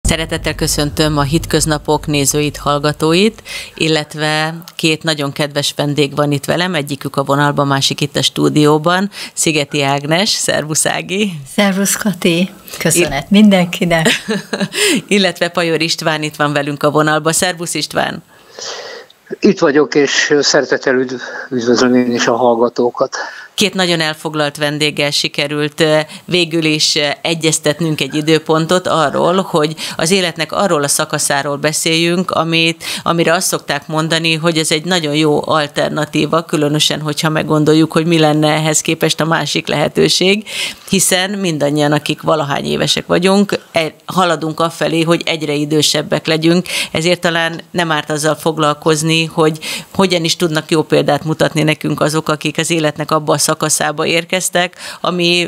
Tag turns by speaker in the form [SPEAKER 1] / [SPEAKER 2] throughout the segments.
[SPEAKER 1] Szeretettel köszöntöm a Hitköznapok nézőit, hallgatóit, illetve két nagyon kedves vendég van itt velem, egyikük a vonalban, másik itt a stúdióban, Szigeti Ágnes, szervusz Ági!
[SPEAKER 2] Szervusz Kati! Köszönet mindenkinek!
[SPEAKER 1] Illetve Pajor István itt van velünk a vonalban, szervusz István!
[SPEAKER 3] Itt vagyok, és szeretettel üdvözlöm én is a hallgatókat.
[SPEAKER 1] Két nagyon elfoglalt vendéggel sikerült végül is egyeztetnünk egy időpontot arról, hogy az életnek arról a szakaszáról beszéljünk, amire azt szokták mondani, hogy ez egy nagyon jó alternatíva, különösen, hogyha meggondoljuk, hogy mi lenne ehhez képest a másik lehetőség, hiszen mindannyian, akik valahány évesek vagyunk, haladunk afelé, hogy egyre idősebbek legyünk, ezért talán nem árt azzal foglalkozni, hogy hogyan is tudnak jó példát mutatni nekünk azok, akik az életnek abba a szakaszába érkeztek, ami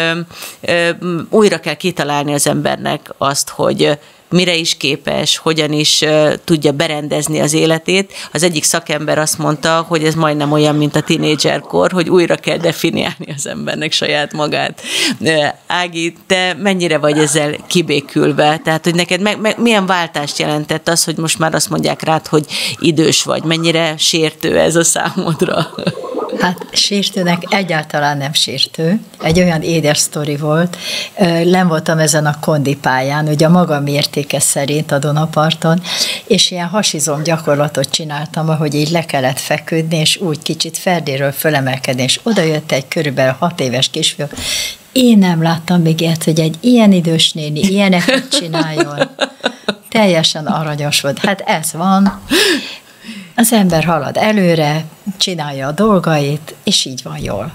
[SPEAKER 1] újra kell kitalálni az embernek azt, hogy mire is képes, hogyan is tudja berendezni az életét. Az egyik szakember azt mondta, hogy ez majdnem olyan, mint a tinédzserkor, hogy újra kell definiálni az embernek saját magát. Ági, te mennyire vagy ezzel kibékülve? Tehát, hogy neked milyen váltást jelentett az, hogy most már azt mondják rád, hogy idős vagy? Mennyire sértő ez a számodra?
[SPEAKER 2] Hát sértőnek egyáltalán nem sértő. Egy olyan édes sztori volt. Len voltam ezen a kondipályán, ugye a magam értéke szerint a Dunaparton, és ilyen hasizom gyakorlatot csináltam, ahogy így le kellett feküdni, és úgy kicsit ferdéről fölemelkedni, és oda jött egy körülbelül 6 éves kisfiú. Én nem láttam még ilyet, hogy egy ilyen idős néni ilyeneket csináljon. Teljesen aranyos volt. Hát ez van. Az ember halad előre, csinálja a dolgait, és így van jól.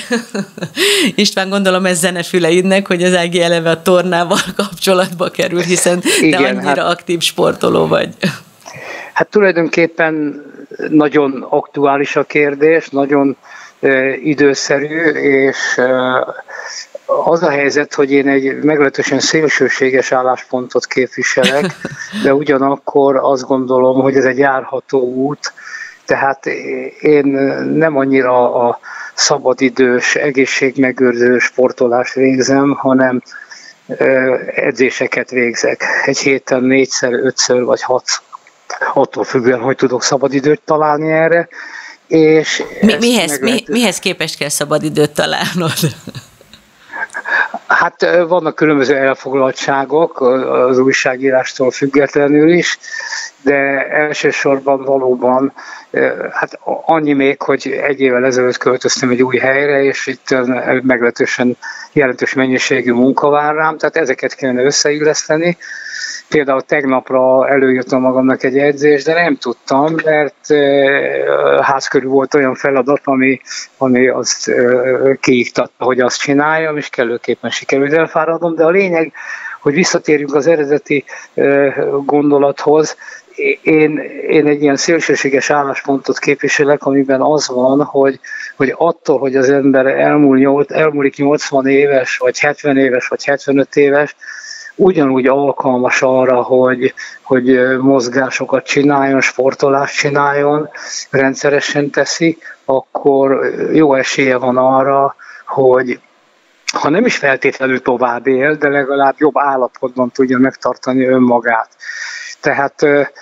[SPEAKER 1] István, gondolom ez zenefüleidnek, hogy az Ági eleve a tornával kapcsolatba kerül, hiszen te annyira aktív sportoló vagy.
[SPEAKER 3] Hát tulajdonképpen nagyon aktuális a kérdés, nagyon időszerű, és az a helyzet, hogy én egy meglehetősen szélsőséges álláspontot képviselek, de ugyanakkor azt gondolom, hogy ez egy járható út, tehát én nem annyira a szabadidős, egészségmegőrző sportolást végzem, hanem edzéseket végzek. Egy héten 4-szer, 5-ször vagy 6, attól függően, hogy tudok szabadidőt találni erre. És
[SPEAKER 1] mihez képest kell szabadidőt találnod?
[SPEAKER 3] Hát vannak különböző elfoglaltságok az újságírástól függetlenül is, de elsősorban valóban hát annyi még, hogy egy évvel ezelőtt költöztem egy új helyre, és itt meglehetősen jelentős mennyiségű munka vár rám, tehát ezeket kellene összeilleszteni. Például tegnapra előírtam magamnak egy edzést, de nem tudtam, mert ház körül volt olyan feladat, ami azt kiiktatta, hogy azt csináljam, és kellőképpen sikerült elfáradnom, de a lényeg, hogy visszatérjünk az eredeti gondolathoz. Én egy ilyen szélsőséges álláspontot képviselek, amiben az van, hogy attól, hogy az ember elmúlik 80 éves, vagy 70 éves, vagy 75 éves, ugyanúgy alkalmas arra, hogy mozgásokat csináljon, sportolást csináljon, rendszeresen teszi, akkor jó esélye van arra, hogy ha nem is feltétlenül tovább él, de legalább jobb állapotban tudja megtartani önmagát. Tehát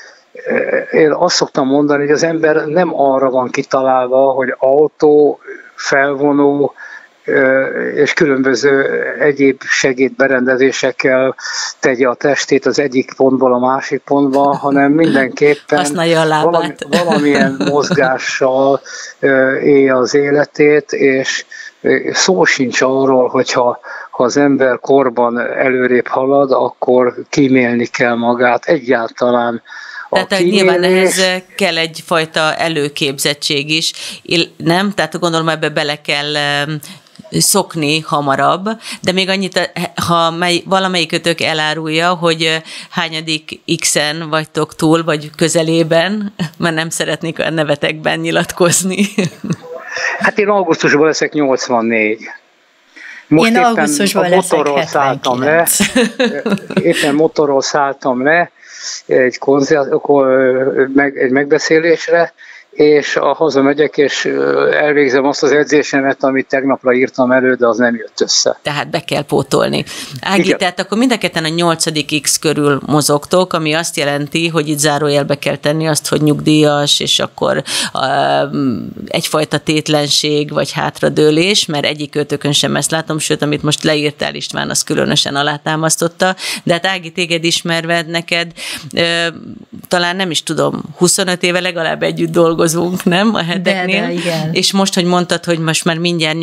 [SPEAKER 3] én azt szoktam mondani, hogy az ember nem arra van kitalálva, hogy autó, felvonó, és különböző egyéb segédberendezésekkel tegye a testét az egyik pontból a másik pontba, hanem mindenképpen valamilyen mozgással élje az életét, és szó sincs arról, hogyha az ember korban előrébb halad, akkor kímélni kell magát egyáltalán.
[SPEAKER 1] Tehát nyilván ehhez kell egyfajta előképzettség is, nem? Tehát gondolom ebbe bele kell szokni hamarabb, de még annyit, ha valamelyikötök elárulja, hogy hányadik X-en vagytok túl, vagy közelében, mert nem szeretnék a nevetekben nyilatkozni.
[SPEAKER 3] Hát én augusztusban leszek 84. Most
[SPEAKER 2] én augusztusban leszek 79.
[SPEAKER 3] Éppen motorról szálltam le egy megbeszélésre, és hazamegyek, és elvégzem azt az edzésemet, amit tegnapra írtam elő, de az nem jött össze.
[SPEAKER 1] Tehát be kell pótolni. Ági, igen. Tehát akkor mind a ketten a 8. X körül mozogtok, ami azt jelenti, hogy itt zárójelbe kell tenni azt, hogy nyugdíjas, és akkor egyfajta tétlenség, vagy hátradőlés, mert egyik őtökön sem ezt látom, sőt, amit most leírtál, István, az különösen alátámasztotta, de hát Ági, téged ismerve, neked talán nem is tudom, 25 éve legalább együtt dolgozunk, nem? A heteknél.
[SPEAKER 2] De igen.
[SPEAKER 1] És most, hogy mondtad, hogy most már mindjárt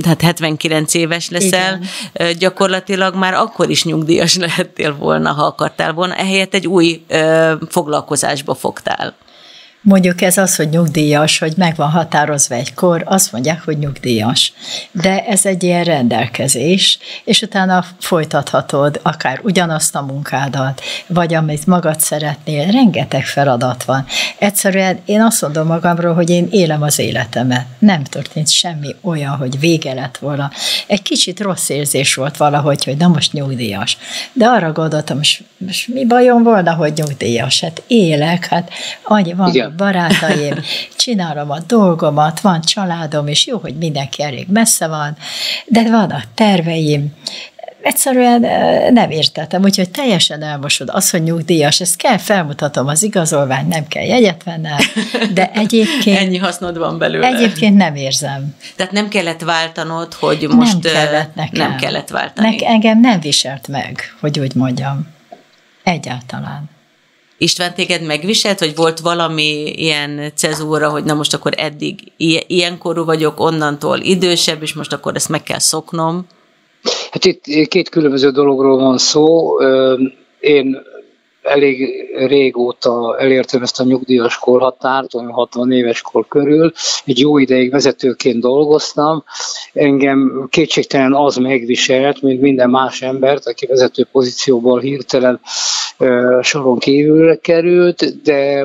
[SPEAKER 1] 79 éves leszel, igen. Gyakorlatilag már akkor is nyugdíjas lehettél volna, ha akartál volna, ehelyett egy új foglalkozásba fogtál.
[SPEAKER 2] Mondjuk ez az, hogy nyugdíjas, hogy meg van határozva egy kor, azt mondják, hogy nyugdíjas. De ez egy ilyen rendelkezés, és utána folytathatod akár ugyanazt a munkádat, vagy amit magad szeretnél, rengeteg feladat van. Egyszerűen én azt mondom magamról, hogy én élem az életemet. Nem történt semmi olyan, hogy vége lett volna. Egy kicsit rossz érzés volt valahogy, hogy na most nyugdíjas. De arra gondoltam, most mi bajom volna, hogy nyugdíjas? Hát élek, hát annyi van. Igen. Barátaim, csinálom a dolgomat, van családom, és jó, hogy mindenki elég messze van, de vannak terveim. Egyszerűen nem értettem, úgyhogy teljesen elmosod. Az, hogy nyugdíjas, ezt kell, felmutatom az igazolvány, nem kell jegyet vennem, de egyébként...
[SPEAKER 1] Ennyi hasznod van belőle.
[SPEAKER 2] Egyébként nem érzem.
[SPEAKER 1] Tehát nem kellett váltanod, hogy most...
[SPEAKER 2] Nem kellett nekem.
[SPEAKER 1] Nem kellett váltani.
[SPEAKER 2] Engem nem viselt meg, hogy úgy mondjam. Egyáltalán.
[SPEAKER 1] István, téged megviselt, vagy volt valami ilyen cezúra, hogy na most akkor eddig ilyen korú vagyok, onnantól idősebb, és most akkor ezt meg kell szoknom?
[SPEAKER 3] Hát itt két különböző dologról van szó. Én elég régóta elértem ezt a nyugdíjas korhatárt, olyan 60 éves kor körül. Egy jó ideig vezetőként dolgoztam. Engem kétségtelen az megviselt, mint minden más embert, aki vezető pozícióból hirtelen soron kívülre került, de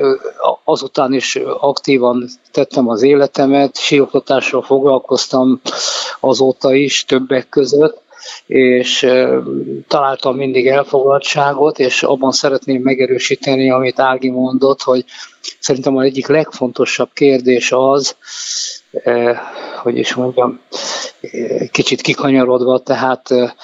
[SPEAKER 3] azután is aktívan tettem az életemet, síoktatással foglalkoztam azóta is többek között, és találtam mindig elfoglaltságot, és abban szeretném megerősíteni, amit Ági mondott, hogy szerintem az egyik legfontosabb kérdés az, hogy is mondjam, kicsit kikanyarodva, tehát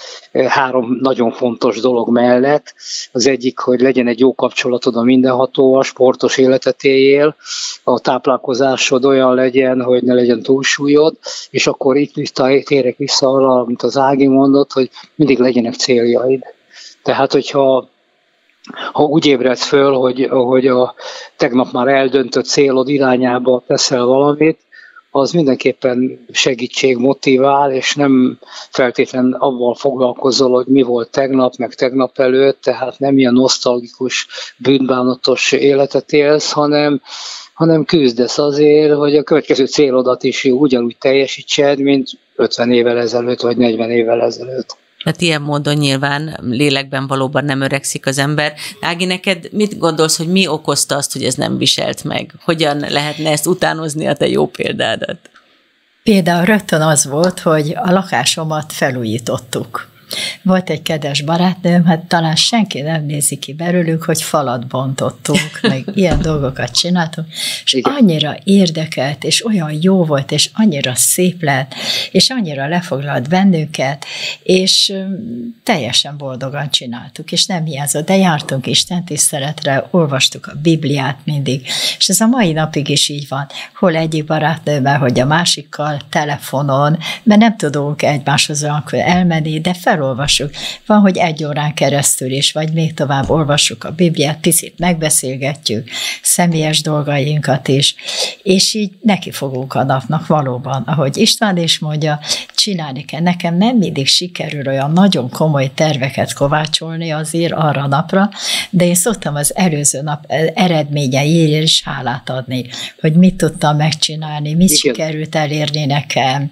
[SPEAKER 3] 3 nagyon fontos dolog mellett. Az egyik, hogy legyen egy jó kapcsolatod a mindenhatóval, sportos életet éljél, a táplálkozásod olyan legyen, hogy ne legyen túlsúlyod, és akkor itt térek vissza arra, amit az Ági mondott, hogy mindig legyenek céljaid. Tehát, hogyha úgy ébredsz föl, hogy a tegnap már eldöntött célod irányába teszel valamit, az mindenképpen segítség, motivál, és nem feltétlenül avval foglalkozol, hogy mi volt tegnap, meg tegnap előtt, tehát nem ilyen nosztalgikus, bűnbánatos életet élsz, hanem küzdesz azért, hogy a következő célodat is ugyanúgy teljesítsed, mint 50 évvel ezelőtt, vagy 40 évvel ezelőtt.
[SPEAKER 1] Hát ilyen módon nyilván lélekben valóban nem öregszik az ember. Ági, neked mit gondolsz, hogy mi okozta azt, hogy ez nem viselt meg? Hogyan lehetne ezt utánozni, a te jó példádat?
[SPEAKER 2] Például rögtön az volt, hogy a lakásomat felújítottuk. Volt egy kedves barátnőm, hát talán senki nem nézi ki belőlük, hogy falat bontottunk, meg ilyen dolgokat csináltunk, és annyira érdekelt, és olyan jó volt, és annyira szép lett, és annyira lefoglalt bennünket, és teljesen boldogan csináltuk, és nem hiányzott, de jártunk istentiszteletre, olvastuk a Bibliát mindig, és ez a mai napig is így van, hol egyik barátnőmmel, hogy a másikkal telefonon, mert nem tudunk egymáshoz olyankor elmenni, de felolvassuk. Van, hogy 1 órán keresztül is, vagy még tovább olvassuk a Bibliát, picit megbeszélgetjük, személyes dolgainkat is, és így neki fogunk a napnak valóban, ahogy István is mondja, csinálni kell. Nekem nem mindig sikerül olyan nagyon komoly terveket kovácsolni azért arra a napra, de én szoktam az előző nap eredményeiért is hálát adni, hogy mit tudtam megcsinálni, mit sikerült elérni nekem.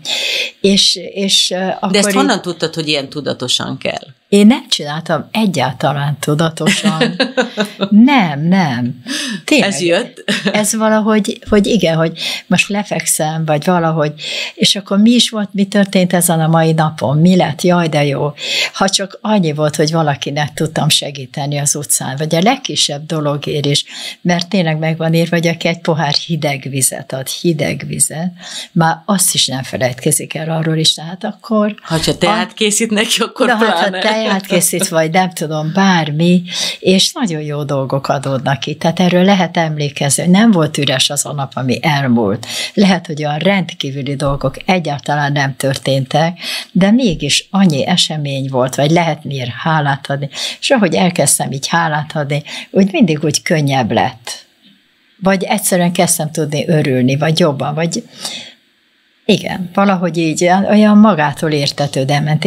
[SPEAKER 2] És akkor
[SPEAKER 1] de ezt honnan tudtad, hogy ilyen tudatosan kell?
[SPEAKER 2] Én nem csináltam egyáltalán tudatosan. Nem. Tényleg,
[SPEAKER 1] ez jött.
[SPEAKER 2] Ez valahogy, hogy igen, hogy most lefekszem, vagy valahogy, és akkor mi is volt, mi történt ezen a mai napon, mi lett, jaj, de jó. Ha csak annyi volt, hogy valakinek tudtam segíteni az utcán, vagy a legkisebb dologért is, mert tényleg meg van írva, hogy aki egy pohár hideg vizet ad, hideg vizet, már azt is nem felejtkezik el arról is, tehát akkor...
[SPEAKER 1] Ha teát készít neki, akkor
[SPEAKER 2] pláne. Ha teát készít, vagy nem tudom, bármi, és nagyon jó dolgok adódnak ki. Tehát erről lehet emlékezni, hogy nem volt üres az a nap, ami elmúlt. Lehet, hogy olyan rendkívüli dolgok egyáltalán nem történtek, de mégis annyi esemény volt, vagy lehet miért hálát adni. És ahogy elkezdtem így hálát adni, úgy mindig úgy könnyebb lett. Vagy egyszerűen kezdtem tudni örülni, vagy jobban, vagy igen, valahogy így olyan magától értetődő ment.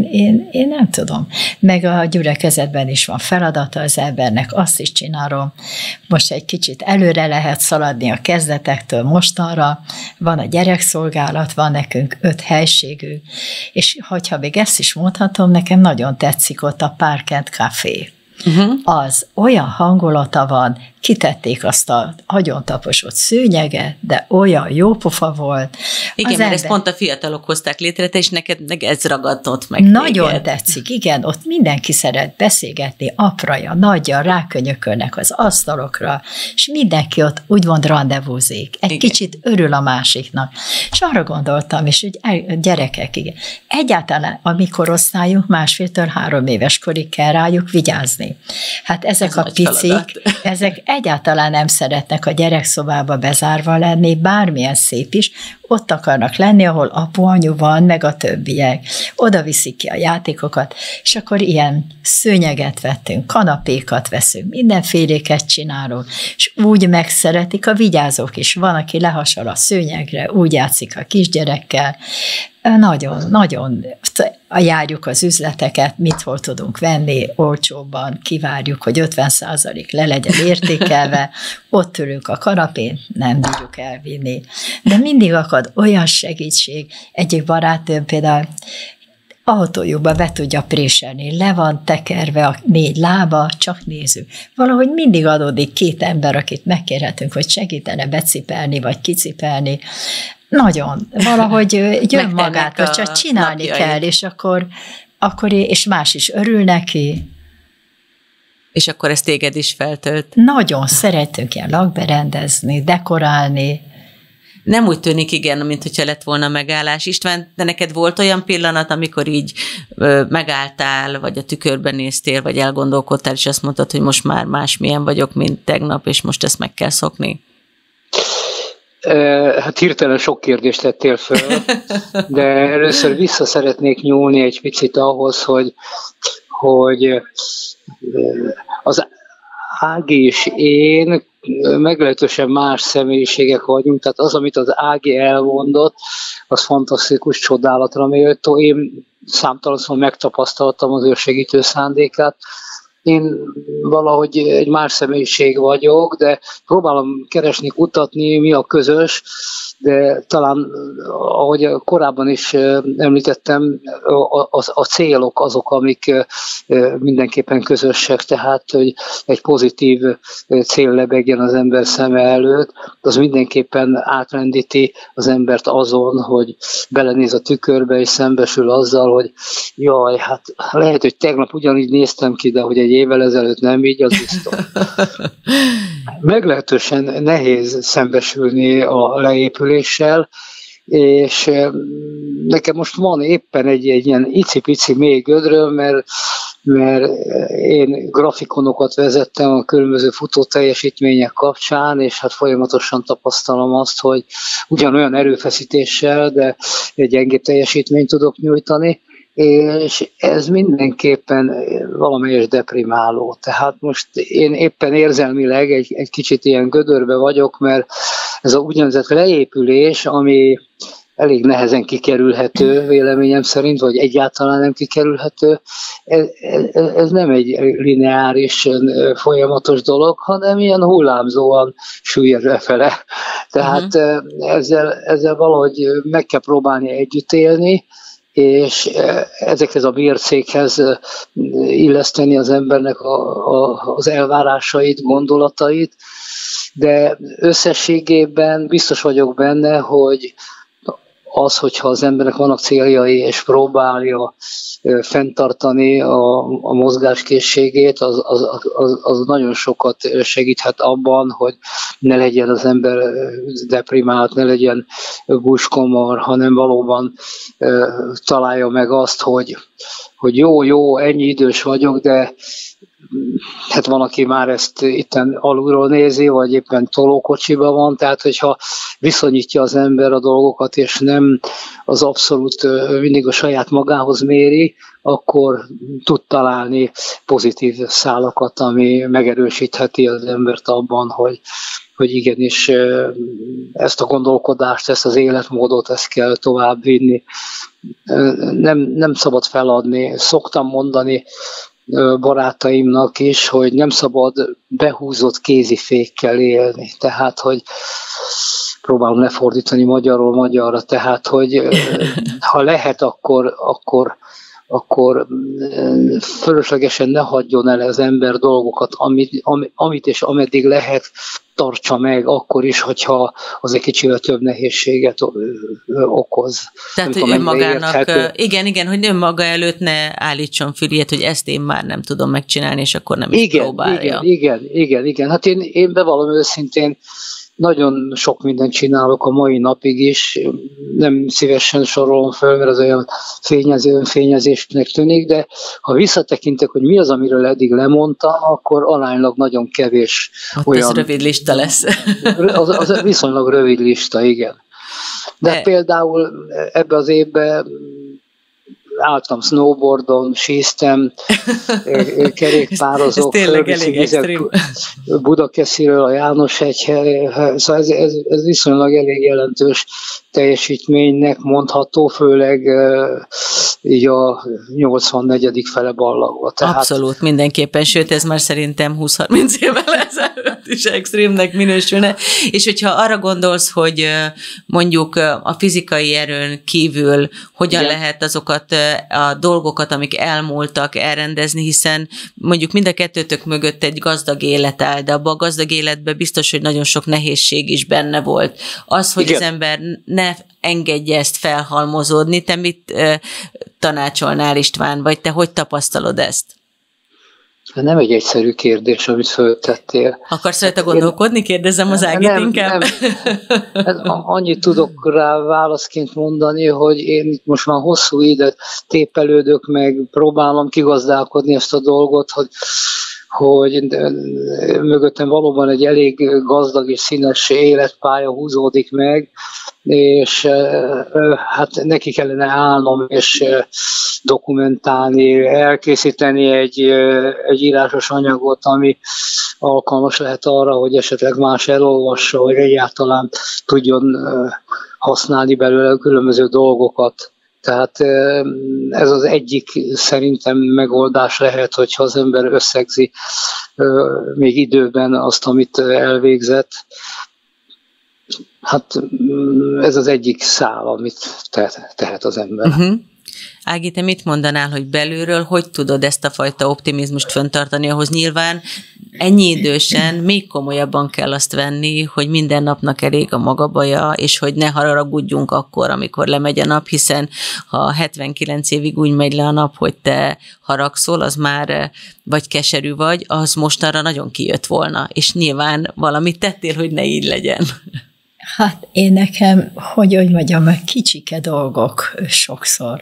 [SPEAKER 2] Én nem tudom. Meg a gyülekezetben is van feladata az embernek, azt is csinálom. Most egy kicsit előre lehet szaladni a kezdetektől mostanra. Van a gyerekszolgálat, van nekünk 5 helységű, és hogyha még ezt is mondhatom, nekem nagyon tetszik ott a Park and Café. Az olyan hangulata van, kitették azt a agyontaposott szőnyeget, de olyan jó pofa volt.
[SPEAKER 1] Igen, mert ezt pont a fiatalok hozták létre, és neked meg ez ragadott meg.
[SPEAKER 2] Nagyon
[SPEAKER 1] téged.
[SPEAKER 2] tetszik, igen, ott mindenki szeret beszélgetni, apraja, nagyja, rákönyökölnek az asztalokra, és mindenki ott úgymond randevúzik. Egy kicsit örül a másiknak. És arra gondoltam, és úgy gyerekek, igen. Egyáltalán a mi korosztályunk 1,5-3 éves korig kell rájuk vigyázni. Hát ezek ez a picik, ezek egyáltalán nem szeretnek a gyerekszobába bezárva lenni, bármilyen szép is, ott akarnak lenni, ahol apu, anyu van, meg a többiek. Oda viszik ki a játékokat, és akkor ilyen szőnyeget vettünk, kanapékat veszünk, mindenféléket csinálunk, és úgy megszeretik a vigyázók is. Van, aki lehasal a szőnyegre, úgy játszik a kisgyerekkel. Nagyon járjuk az üzleteket, mit hol tudunk venni, olcsóbban kivárjuk, hogy 50% le legyen értékelve, ott ülünk a kanapén, nem tudjuk elvinni. De mindig akad olyan segítség, egyik barátom például autójukba be tudja préselni, le van tekerve a 4 lába, csak nézzük. Valahogy mindig adódik 2 ember, akit megkérhetünk, hogy segítene becipelni, vagy kicipelni. Nagyon, valahogy jön magától, csak csinálni kell, és akkor és más is örül neki.
[SPEAKER 1] És akkor ez téged is feltölt.
[SPEAKER 2] Nagyon szeretünk ilyen lakberendezni, dekorálni.
[SPEAKER 1] Nem úgy tűnik, igen, mint hogyha lett volna megállás. István, de neked volt olyan pillanat, amikor így megálltál, vagy a tükörben néztél, vagy elgondolkodtál, és azt mondtad, hogy most már másmilyen vagyok, mint tegnap, és most ezt meg kell szokni?
[SPEAKER 3] Hát hirtelen sok kérdést tettél föl, de először vissza szeretnék nyúlni egy picit ahhoz, hogy az Ági és én meglehetősen más személyiségek vagyunk, tehát az, amit az Ági elmondott, az fantasztikus, csodálatra méltó. Én számtalanszor megtapasztaltam az ő segítő szándékát. Én valahogy egy más személyiség vagyok, de próbálom keresni, kutatni, mi a közös, de talán, ahogy korábban is említettem, a célok azok, amik mindenképpen közösek, tehát, hogy egy pozitív cél lebegjen az ember szeme előtt, az mindenképpen átrendíti az embert azon, hogy belenéz a tükörbe, és szembesül azzal, hogy jaj, hát lehet, hogy tegnap ugyanígy néztem ki, de hogy egy évvel ezelőtt nem így, az biztos. Meglehetősen nehéz szembesülni a leépüléssel, és nekem most van éppen egy ilyen icipici mély gödröm, mert én grafikonokat vezettem a különböző futóteljesítmények kapcsán, és hát folyamatosan tapasztalom azt, hogy ugyanolyan erőfeszítéssel, de egy gyengébb teljesítményt tudok nyújtani, és ez mindenképpen valamelyes deprimáló. Tehát most én éppen érzelmileg egy kicsit ilyen gödörbe vagyok, mert ez a úgynevezett leépülés, ami elég nehezen kikerülhető, véleményem szerint, vagy egyáltalán nem kikerülhető, ez nem egy lineáris, folyamatos dolog, hanem ilyen hullámzóan süllyed lefele. Tehát ezzel valahogy meg kell próbálni együtt élni, és ezekhez a mércékhez illeszteni az embernek az elvárásait, gondolatait, de összességében biztos vagyok benne, hogy az, hogyha az embernek vannak céljai, és próbálja fenntartani a mozgáskészségét, az nagyon sokat segíthet abban, hogy ne legyen az ember deprimált, ne legyen gúskomor, hanem valóban találja meg azt, hogy jó, ennyi idős vagyok, de hát van, aki már ezt itten alulról nézi, vagy éppen tolókocsiban van, tehát hogyha viszonyítja az ember a dolgokat, és nem az abszolút mindig a saját magához méri, akkor tud találni pozitív szálakat, ami megerősítheti az embert abban, hogy igenis ezt a gondolkodást, ezt az életmódot, ezt kell tovább vinni. Nem szabad feladni. Szoktam mondani barátaimnak is, hogy nem szabad behúzott kézifékkel élni. Tehát, hogy próbálom lefordítani magyarról magyarra, tehát, hogy ha lehet, akkor fölöslegesen ne hagyjon el az ember dolgokat, amit és ameddig lehet, tartsa meg, akkor is, hogyha az egy kicsivel több nehézséget okoz.
[SPEAKER 1] Tehát, hogy önmagának, igen, hogy önmaga előtt ne állítson füliet, hogy ezt én már nem tudom megcsinálni, és akkor nem is próbálja.
[SPEAKER 3] Igen. Hát én bevallom őszintén, nagyon sok mindent csinálok a mai napig is, nem szívesen sorolom föl, mert az olyan önfényezésnek tűnik, de ha visszatekintek, hogy mi az, amiről eddig lemondtam, akkor aránylag nagyon kevés
[SPEAKER 1] ott olyan... Ez rövid lista lesz.
[SPEAKER 3] Az viszonylag rövid lista, igen. De például ebbe az évben álltam snowboardon, síztem, kerékpározok, Budakesziről a János-hegyhez, szóval ez viszonylag elég jelentős teljesítménynek mondható, főleg így a 84. fele ballagva.
[SPEAKER 1] Abszolút, mindenképpen, sőt ez már szerintem 20-30 évvel ezelőtt is extrémnek minősülne, és hogyha arra gondolsz, hogy mondjuk a fizikai erőn kívül hogyan lehet azokat a dolgokat, amik elmúltak, elrendezni, hiszen mondjuk mind a kettőtök mögött egy gazdag élet áll, de abban a gazdag életben biztos, hogy nagyon sok nehézség is benne volt. Az, hogy az ember ne engedje ezt felhalmozódni, te mit tanácsolnál, István, vagy te hogy tapasztalod ezt?
[SPEAKER 3] Nem egy egyszerű kérdés, amit föltettél.
[SPEAKER 1] Akarsz rajta gondolkodni? Kérdezem az Ágit inkább.
[SPEAKER 3] Nem. Annyit tudok rá válaszként mondani, hogy én most már hosszú időt tépelődök, meg próbálom kigazdálkodni ezt a dolgot, hogy mögöttem valóban egy elég gazdag és színes életpálya húzódik meg, és hát neki kellene állnom és dokumentálni, elkészíteni egy írásos anyagot, ami alkalmas lehet arra, hogy esetleg más elolvassa, hogy egyáltalán tudjon használni belőle különböző dolgokat. Tehát ez az egyik szerintem megoldás lehet, hogyha az ember összegzi még időben azt, amit elvégzett. Hát ez az egyik szál, amit tehet az ember.
[SPEAKER 1] Ági, te mit mondanál, hogy belülről hogy tudod ezt a fajta optimizmust fenntartani, ahhoz nyilván ennyi idősen még komolyabban kell azt venni, hogy minden napnak elég a maga baja, és hogy ne haragudjunk akkor, amikor lemegy a nap, hiszen ha 79 évig úgy megy le a nap, hogy te haragszol, az már vagy keserű vagy, az mostanra nagyon kijött volna, és nyilván valamit tettél, hogy ne így legyen.
[SPEAKER 2] Hát én nekem, hogy mondjam, meg kicsike dolgok sokszor.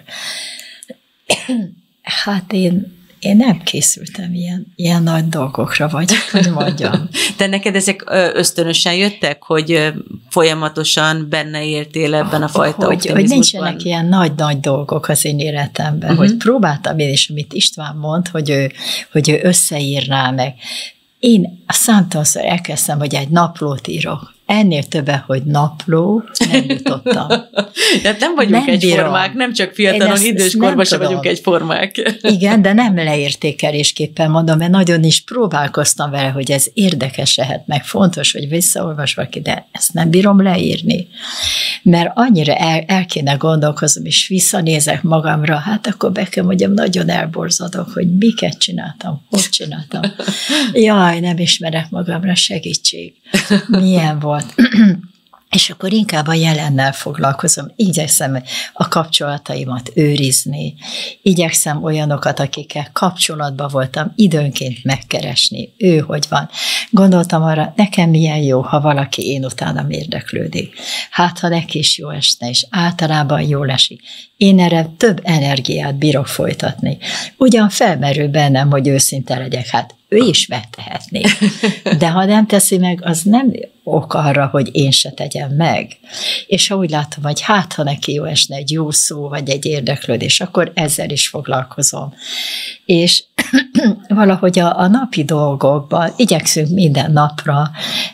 [SPEAKER 2] Hát én nem készültem ilyen nagy dolgokra, vagy hogy mondjam.
[SPEAKER 1] De neked ezek ösztönösen jöttek, hogy folyamatosan benne éltél ebben a fajta optimizmusban?
[SPEAKER 2] Hogy nincsenek ilyen nagy dolgok az én életemben, hogy próbáltam én is, amit István mond, hogy ő összeírná meg. Én számtalanszor elkezdtem, hogy egy naplót írok. ennél többen, hogy napló, nem jutottam.
[SPEAKER 1] Tehát nem vagyunk egyformák, nem csak fiatalon, időskorban sem vagyunk egyformák.
[SPEAKER 2] Igen, de nem leértékelésképpen mondom, mert nagyon is próbálkoztam vele, hogy ez érdekes lehet, meg fontos, hogy visszaolvasva ki, de ezt nem bírom leírni. Mert annyira el kéne gondolkoznom, és visszanézek magamra, hát akkor be kell mondjam, nagyon elborzadok, hogy miket csináltam, hogy csináltam. Jaj, nem ismerek magamra, segítség. Milyen volt. És akkor inkább a jelennel foglalkozom. Igyekszem a kapcsolataimat őrizni. Igyekszem olyanokat, akikkel kapcsolatban voltam, időnként megkeresni. Ő hogy van. Gondoltam arra, nekem milyen jó, ha valaki én utánam érdeklődik. Hát, ha neki is jó esne, és általában jól esik. Én erre több energiát bírok folytatni. Ugyan felmerül bennem, hogy őszinte legyek, hát ő is megtehetné. De ha nem teszi meg, az nem ok arra, hogy én se tegyem meg. És ha úgy látom, hogy hát, ha neki jó esne egy jó szó, vagy egy érdeklődés, akkor ezzel is foglalkozom. És valahogy a napi dolgokban igyekszünk minden napra,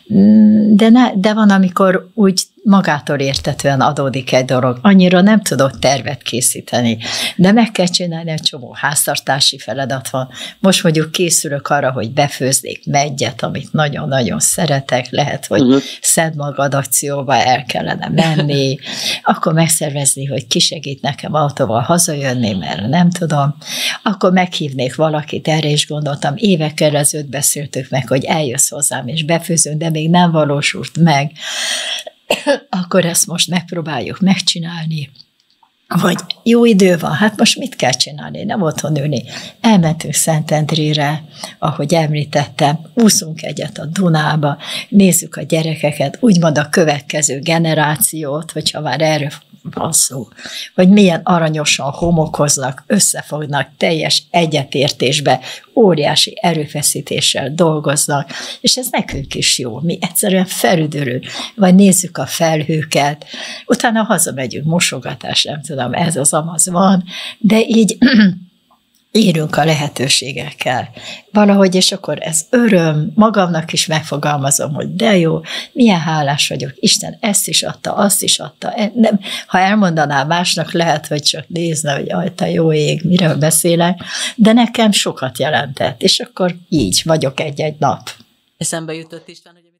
[SPEAKER 2] de van, amikor úgy magától értetően adódik egy dolog. Annyira nem tudok tervet készíteni, de meg kell csinálni, egy csomó háztartási feladat van. Most mondjuk készülök arra, hogy befőznék meggyet, amit nagyon-nagyon szeretek, lehet, hogy Szent Magad akcióba el kellene menni, akkor megszervezni, hogy ki segít nekem autóval hazajönni, mert nem tudom. Akkor meghívnék valakit, erre is gondoltam, évekkel ezelőtt beszéltük meg, hogy eljössz hozzám, és befőzünk, de még nem valósult meg. Akkor ezt most megpróbáljuk megcsinálni. Vagy jó idő van, hát most mit kell csinálni? Nem otthon ülni. Elmentünk Szentendrére, ahogy említettem, úszunk egyet a Dunába, nézzük a gyerekeket, úgymond a következő generációt, hogyha már erről van szó, hogy milyen aranyosan homokoznak, összefognak, teljes egyetértésbe, óriási erőfeszítéssel dolgoznak, és ez nekünk is jó, mi egyszerűen felüdülünk, vagy nézzük a felhőket, utána hazamegyünk, mosogatás, nem tudom, ez az amaz van, de így írunk a lehetőségekkel. Valahogy, és akkor ez öröm, magamnak is megfogalmazom, hogy de jó, milyen hálás vagyok, Isten ezt is adta, azt is adta. Nem, ha elmondaná másnak, lehet, hogy csak nézne, hogy aj, te jó ég, miről beszélek, de nekem sokat jelentett, és akkor így vagyok egy-egy nap.
[SPEAKER 1] Eszembe jutott István, hogy